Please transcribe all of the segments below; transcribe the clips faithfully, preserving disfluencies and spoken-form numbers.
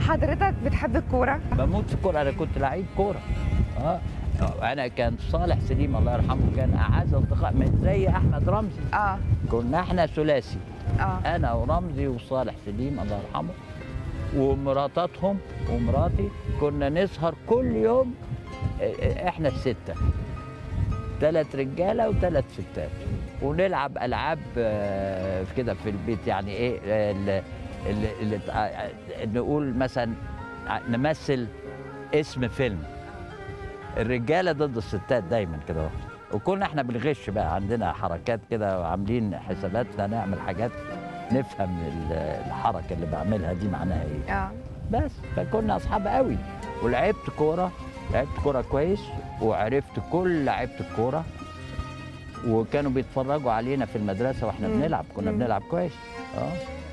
حضرتك بتحب الكوره؟ بموت في الكوره، انا كنت لعيب كوره. اه انا كان صالح سليم الله يرحمه كان اعز اصدقاء من زي احمد رمزي. اه كنا احنا ثلاثي، اه انا ورمزي وصالح سليم الله يرحمه ومراتاتهم ومراتي. كنا نسهر كل يوم احنا السته، ثلاث رجاله وثلاث ستات، ونلعب العاب في كده في البيت. يعني ايه اللي اللي نقول مثلا نمثل اسم فيلم، الرجاله ضد الستات دايما كده. وكنا احنا بنغش بقى، عندنا حركات كده وعاملين حساباتنا نعمل حاجات نفهم الحركه اللي بعملها دي معناها ايه. اه بس فكنا اصحاب قوي. ولعبت كوره، لعبت كوره كويس وعرفت كل لعيبه الكوره، وكانوا بيتفرجوا علينا في المدرسه واحنا مم. بنلعب، كنا مم. بنلعب كويس. اه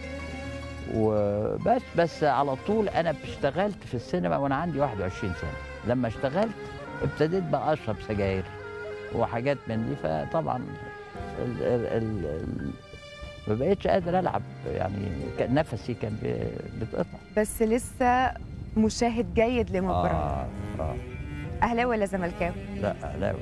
وبس بس على طول انا اشتغلت في السينما وانا عندي واحد وعشرين سنه. لما اشتغلت ابتديت بقى اشرب سجاير وحاجات من دي، فطبعا ال ال ال ال ما بقتش قادر العب، يعني كان نفسي كان بيتقطع. بس لسه مشاهد جيد لمباراه. اه اه اهلاوي ولا زملكاوي؟ لا اهلاوي.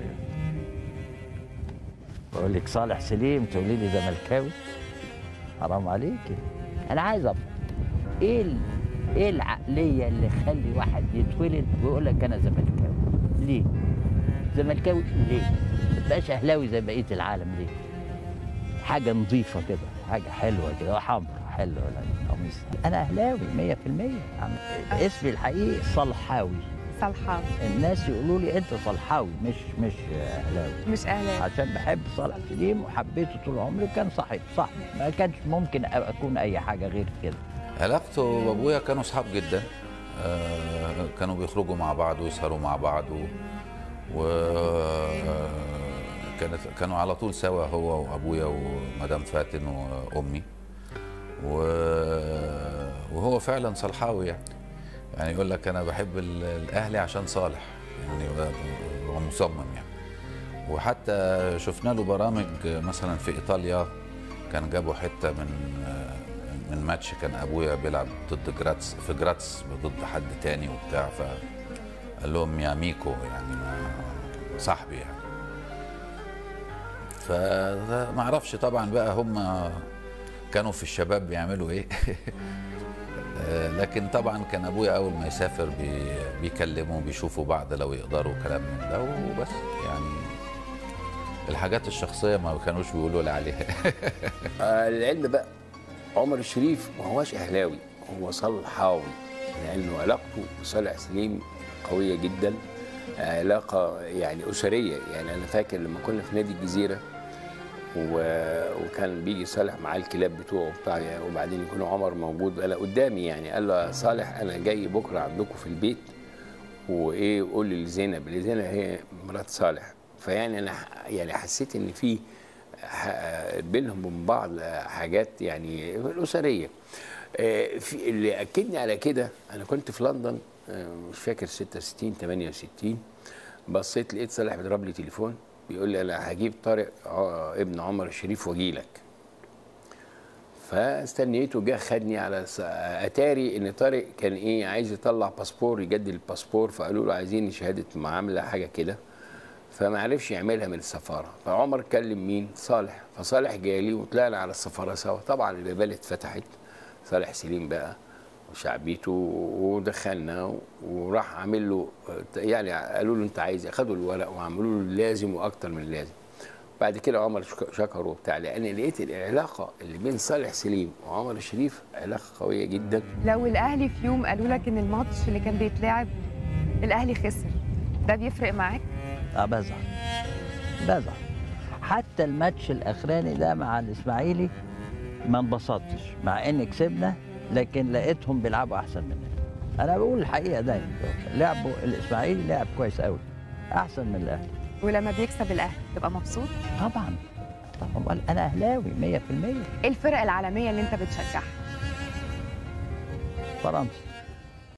بقول لك صالح سليم تقولي لي زملكاوي؟ حرام عليكي. انا عايز افهم ايه ال... ايه العقليه اللي تخلي واحد يتولد ويقول لك انا زملكاوي؟ ليه؟ زملكاوي ليه؟ ما تبقاش اهلاوي زي بقيه العالم ليه؟ حاجه نظيفه كده، حاجه حلوه كده، حمرا حلوه ولا قميص. انا اهلاوي مية في المية. اسمي الحقيقي صلحاوي. صلحاوي. الناس يقولوا لي انت صلحاوي مش مش اهلاوي. مش اهلاوي عشان بحب صالح سليم وحبيته طول عمري، وكان صاحب صاحبي، ما كانش ممكن اكون اي حاجه غير كده. علاقته بابويا كانوا اصحاب جدا، آه كانوا بيخرجوا مع بعض ويسهروا مع بعض، و كانت كانوا على طول سوا هو وابويا ومدام فاتن وامي، وهو فعلا صلحاوي يعني. يعني يقول لك انا بحب الاهلي عشان صالح، يعني هو مصمم يعني. وحتى شفنا له برامج مثلا في ايطاليا، كان جابوا حته من من ماتش كان ابويا بيلعب ضد جراتس في جراتس ضد حد تاني وبتاع، فقال لهم يا ميكو يعني صاحبي يعني. فما اعرفش طبعا بقى هم كانوا في الشباب بيعملوا ايه. لكن طبعا كان ابويا اول ما يسافر بي بيكلموا بيشوفوا بعض لو يقدروا كلام من ده وبس. يعني الحاجات الشخصيه ما كانوش بيقولوا لي عليها. العلم بقى عمر الشريف ما هوش اهلاوي، هو صلحاوي، لانه علاقته بصالح سليم قويه جدا، علاقه يعني اسريه. يعني انا فاكر لما كنا في نادي الجزيره وكان بيجي صالح معاه الكلاب بتوعه بتاع، وبعدين يكون عمر موجود انا قدامي، يعني قال له يا صالح انا جاي بكره عندكم في البيت وايه قول لي لزينب، لزينب هي مرات صالح. فيعني انا يعني حسيت ان في بينهم وبين بعض حاجات يعني الاسريه. في اللي اكدني على كده، انا كنت في لندن مش فاكر ستة وستين ثمانية وستين، بصيت لقيت صالح بيضرب لي تليفون بيقول لي انا هجيب طارق ابن عمر الشريف واجي لك. فاستنيته، جه خدني على اتاري ان طارق كان ايه عايز يطلع باسبور، يجدد الباسبور، فقالوا له عايزين شهاده معامله حاجه كده، فما عرفش يعملها من السفاره. فعمر كلم مين؟ صالح. فصالح جالي وطلعنا على السفاره سوا. طبعا البيبان اتفتحت، صالح سليم بقى وشعبيته، ودخلنا وراح عامل له يعني قالوا له انت عايز، اخدوا الورق وعملوا له اللازم واكتر من اللازم. بعد كده عمر شكره وبتاع، لان لقيت العلاقه اللي بين صالح سليم وعمر الشريف علاقه قويه جدا. لو الاهلي في يوم قالوا لك ان الماتش اللي كان بيتلعب الاهلي خسر، ده بيفرق معاك؟ اه بزعل بزعل. حتى الماتش الاخراني ده مع الاسماعيلي ما انبسطتش، مع ان كسبنا لكن لقيتهم بيلعبوا احسن مننا. انا بقول الحقيقه دايما، لعبوا الاسماعيلي لعب كويس قوي احسن من الاهلي. ولما بيكسب الاهلي تبقى مبسوط؟ طبعا طبعا، انا اهلاوي مية في المية. ايه الفرق العالميه اللي انت بتشجعها؟ فرنسا.